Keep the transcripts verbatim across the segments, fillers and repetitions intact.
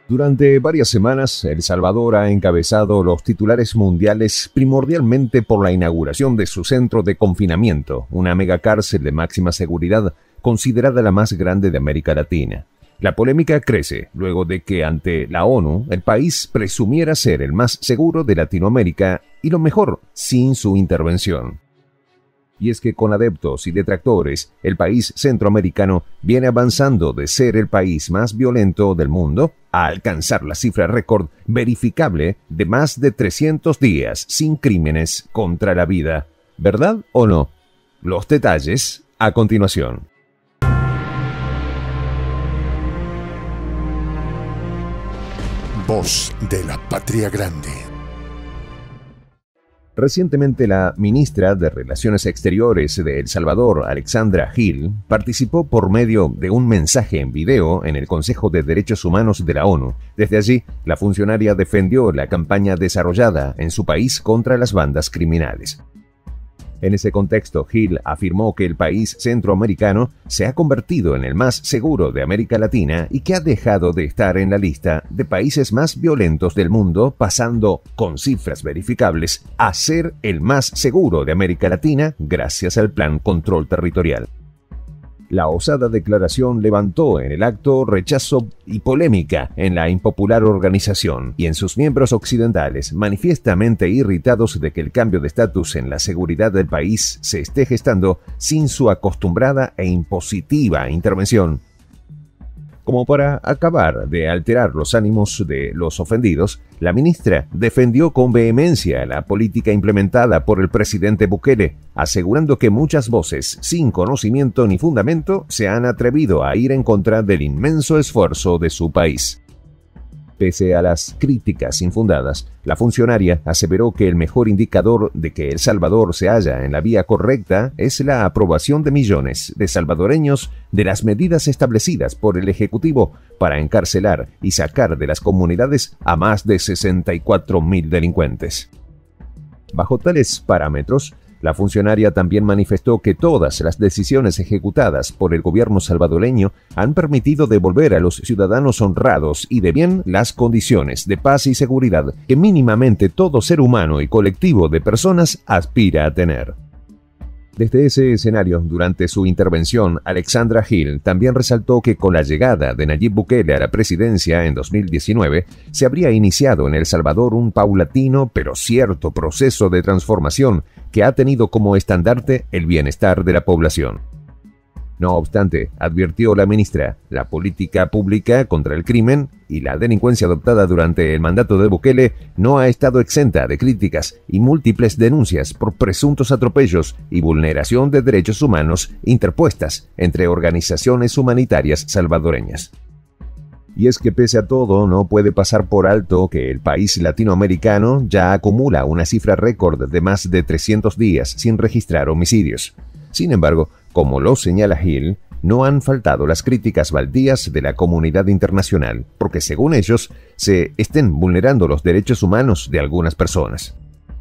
Durante varias semanas, El Salvador ha encabezado los titulares mundiales primordialmente por la inauguración de su centro de confinamiento, una megacárcel de máxima seguridad considerada la más grande de América Latina. La polémica crece luego de que ante la ONU el país presumiera ser el más seguro de Latinoamérica y lo mejor sin su intervención. Y es que con adeptos y detractores, el país centroamericano viene avanzando de ser el país más violento del mundo a alcanzar la cifra récord verificable de más de trescientos días sin crímenes contra la vida. ¿Verdad o no? Los detalles a continuación. Voz de la Patria Grande. Recientemente la ministra de Relaciones Exteriores de El Salvador, Alexandra Hill, participó por medio de un mensaje en video en el Consejo de Derechos Humanos de la ONU. Desde allí, la funcionaria defendió la campaña desarrollada en su país contra las bandas criminales. En ese contexto, Hill afirmó que el país centroamericano se ha convertido en el más seguro de América Latina y que ha dejado de estar en la lista de países más violentos del mundo, pasando, con cifras verificables, a ser el más seguro de América Latina gracias al Plan Control Territorial. La osada declaración levantó en el acto rechazo y polémica en la impopular organización y en sus miembros occidentales, manifiestamente irritados de que el cambio de estatus en la seguridad del país se esté gestando sin su acostumbrada e impositiva intervención. Como para acabar de alterar los ánimos de los ofendidos, la ministra defendió con vehemencia la política implementada por el presidente Bukele, asegurando que muchas voces sin conocimiento ni fundamento se han atrevido a ir en contra del inmenso esfuerzo de su país. Pese a las críticas infundadas, la funcionaria aseveró que el mejor indicador de que El Salvador se halla en la vía correcta es la aprobación de millones de salvadoreños de las medidas establecidas por el Ejecutivo para encarcelar y sacar de las comunidades a más de sesenta y cuatro mil delincuentes. Bajo tales parámetros, la funcionaria también manifestó que todas las decisiones ejecutadas por el gobierno salvadoreño han permitido devolver a los ciudadanos honrados y de bien las condiciones de paz y seguridad que mínimamente todo ser humano y colectivo de personas aspira a tener. Desde ese escenario, durante su intervención, Alexandra Hill también resaltó que con la llegada de Nayib Bukele a la presidencia en dos mil diecinueve, se habría iniciado en El Salvador un paulatino pero cierto proceso de transformación que ha tenido como estandarte el bienestar de la población. No obstante, advirtió la ministra, la política pública contra el crimen y la delincuencia adoptada durante el mandato de Bukele no ha estado exenta de críticas y múltiples denuncias por presuntos atropellos y vulneración de derechos humanos interpuestas entre organizaciones humanitarias salvadoreñas. Y es que pese a todo, no puede pasar por alto que el país latinoamericano ya acumula una cifra récord de más de trescientos días sin registrar homicidios. Sin embargo, como lo señala Hill, no han faltado las críticas baldías de la comunidad internacional, porque según ellos, se estén vulnerando los derechos humanos de algunas personas.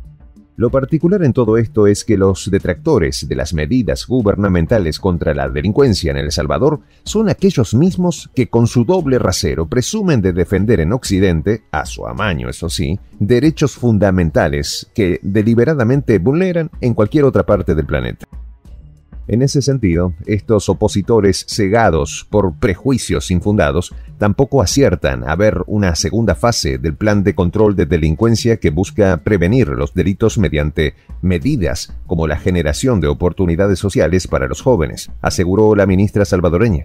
Lo particular en todo esto es que los detractores de las medidas gubernamentales contra la delincuencia en El Salvador son aquellos mismos que con su doble rasero presumen de defender en Occidente, a su amaño eso sí, derechos fundamentales que deliberadamente vulneran en cualquier otra parte del planeta. En ese sentido, estos opositores cegados por prejuicios infundados tampoco aciertan a ver una segunda fase del plan de control de delincuencia que busca prevenir los delitos mediante medidas como la generación de oportunidades sociales para los jóvenes, aseguró la ministra salvadoreña.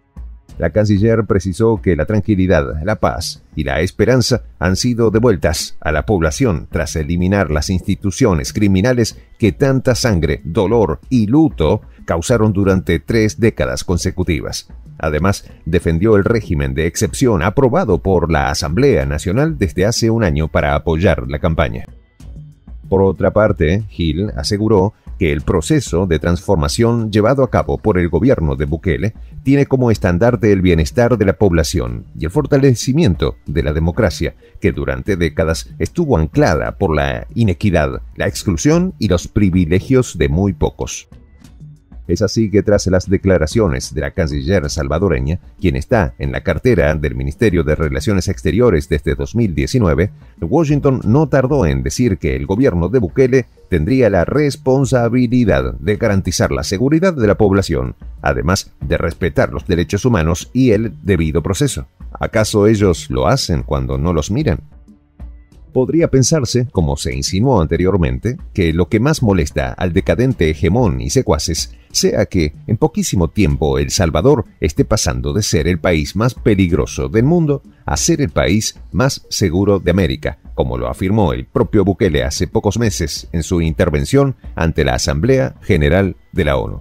La canciller precisó que la tranquilidad, la paz y la esperanza han sido devueltas a la población tras eliminar las instituciones criminales que tanta sangre, dolor y luto causaron durante tres décadas consecutivas. Además, defendió el régimen de excepción aprobado por la Asamblea Nacional desde hace un año para apoyar la campaña. Por otra parte, Hill aseguró que el proceso de transformación llevado a cabo por el gobierno de Bukele tiene como estandarte el bienestar de la población y el fortalecimiento de la democracia, que durante décadas estuvo anclada por la inequidad, la exclusión y los privilegios de muy pocos. Es así que tras las declaraciones de la canciller salvadoreña, quien está en la cartera del Ministerio de Relaciones Exteriores desde dos mil diecinueve, Washington no tardó en decir que el gobierno de Bukele tendría la responsabilidad de garantizar la seguridad de la población, además de respetar los derechos humanos y el debido proceso. ¿Acaso ellos lo hacen cuando no los miran? Podría pensarse, como se insinuó anteriormente, que lo que más molesta al decadente hegemón y secuaces sea que en poquísimo tiempo El Salvador esté pasando de ser el país más peligroso del mundo a ser el país más seguro de América, como lo afirmó el propio Bukele hace pocos meses en su intervención ante la Asamblea General de la ONU.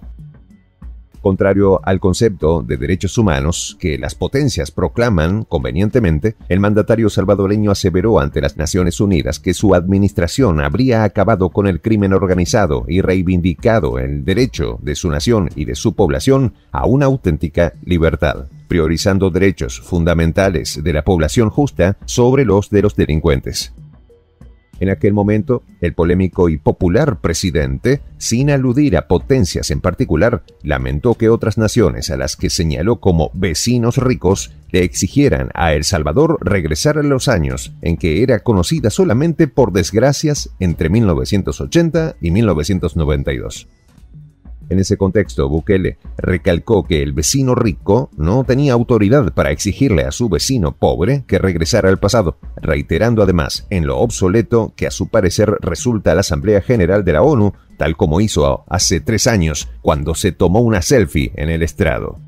Contrario al concepto de derechos humanos que las potencias proclaman convenientemente, el mandatario salvadoreño aseveró ante las Naciones Unidas que su administración habría acabado con el crimen organizado y reivindicado el derecho de su nación y de su población a una auténtica libertad, priorizando derechos fundamentales de la población justa sobre los de los delincuentes. En aquel momento, el polémico y popular presidente, sin aludir a potencias en particular, lamentó que otras naciones a las que señaló como vecinos ricos le exigieran a El Salvador regresar a los años en que era conocida solamente por desgracias entre mil novecientos ochenta y mil novecientos noventa y dos. En ese contexto, Bukele recalcó que el vecino rico no tenía autoridad para exigirle a su vecino pobre que regresara al pasado, reiterando además en lo obsoleto que a su parecer resulta la Asamblea General de la ONU, tal como hizo hace tres años, cuando se tomó una selfie en el estrado.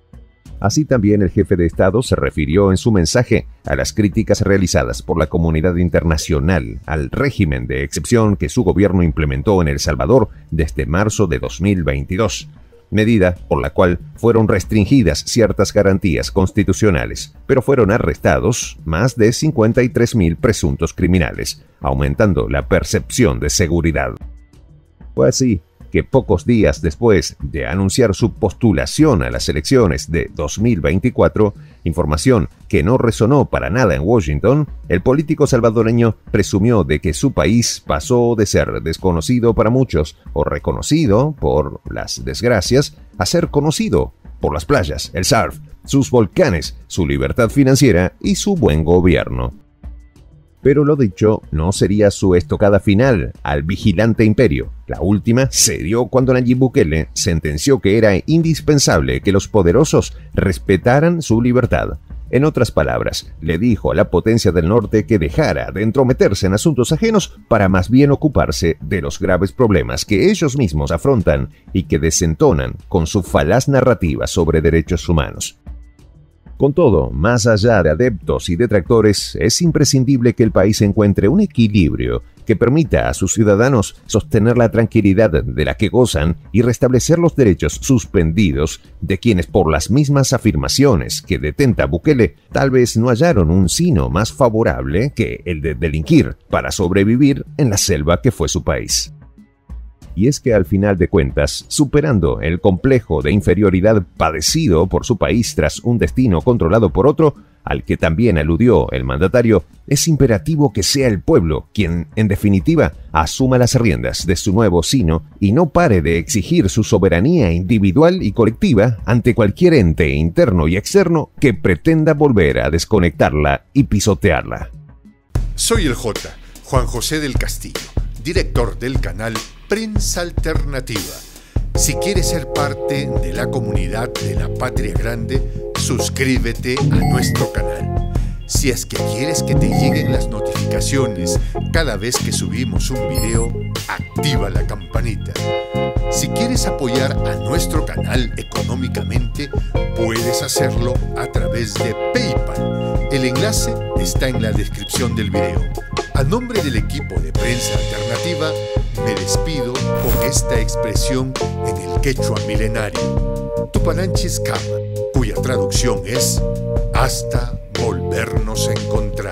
Así también el jefe de Estado se refirió en su mensaje a las críticas realizadas por la comunidad internacional al régimen de excepción que su gobierno implementó en El Salvador desde marzo de dos mil veintidós, medida por la cual fueron restringidas ciertas garantías constitucionales, pero fueron arrestados más de cincuenta y tres mil presuntos criminales, aumentando la percepción de seguridad. Fue así que pocos días después de anunciar su postulación a las elecciones de dos mil veinticuatro, información que no resonó para nada en Washington, el político salvadoreño presumió de que su país pasó de ser desconocido para muchos o reconocido por las desgracias a ser conocido por las playas, el surf, sus volcanes, su libertad financiera y su buen gobierno. Pero lo dicho no sería su estocada final al vigilante imperio. La última se dio cuando Nayib Bukele sentenció que era indispensable que los poderosos respetaran su libertad. En otras palabras, le dijo a la potencia del norte que dejara de entrometerse en asuntos ajenos para más bien ocuparse de los graves problemas que ellos mismos afrontan y que desentonan con su falaz narrativa sobre derechos humanos. Con todo, más allá de adeptos y detractores, es imprescindible que el país encuentre un equilibrio que permita a sus ciudadanos sostener la tranquilidad de la que gozan y restablecer los derechos suspendidos de quienes por las mismas afirmaciones que detenta Bukele tal vez no hallaron un sino más favorable que el de delinquir para sobrevivir en la selva que fue su país. Y es que al final de cuentas, superando el complejo de inferioridad padecido por su país tras un destino controlado por otro, al que también aludió el mandatario, es imperativo que sea el pueblo quien, en definitiva, asuma las riendas de su nuevo sino y no pare de exigir su soberanía individual y colectiva ante cualquier ente interno y externo que pretenda volver a desconectarla y pisotearla. Soy el J, Juan José del Castillo, director del canal Prensa Alternativa. Si quieres ser parte de la comunidad de la Patria Grande, suscríbete a nuestro canal. Si es que quieres que te lleguen las notificaciones cada vez que subimos un video, activa la campanita. Si quieres apoyar a nuestro canal económicamente, puedes hacerlo a través de PayPal. El enlace está en la descripción del video. A nombre del equipo de Prensa Alternativa, me despido con esta expresión en el quechua milenario, Tupananchis Kama, cuya traducción es hasta volvernos a encontrar.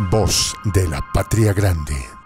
Voz de la Patria Grande.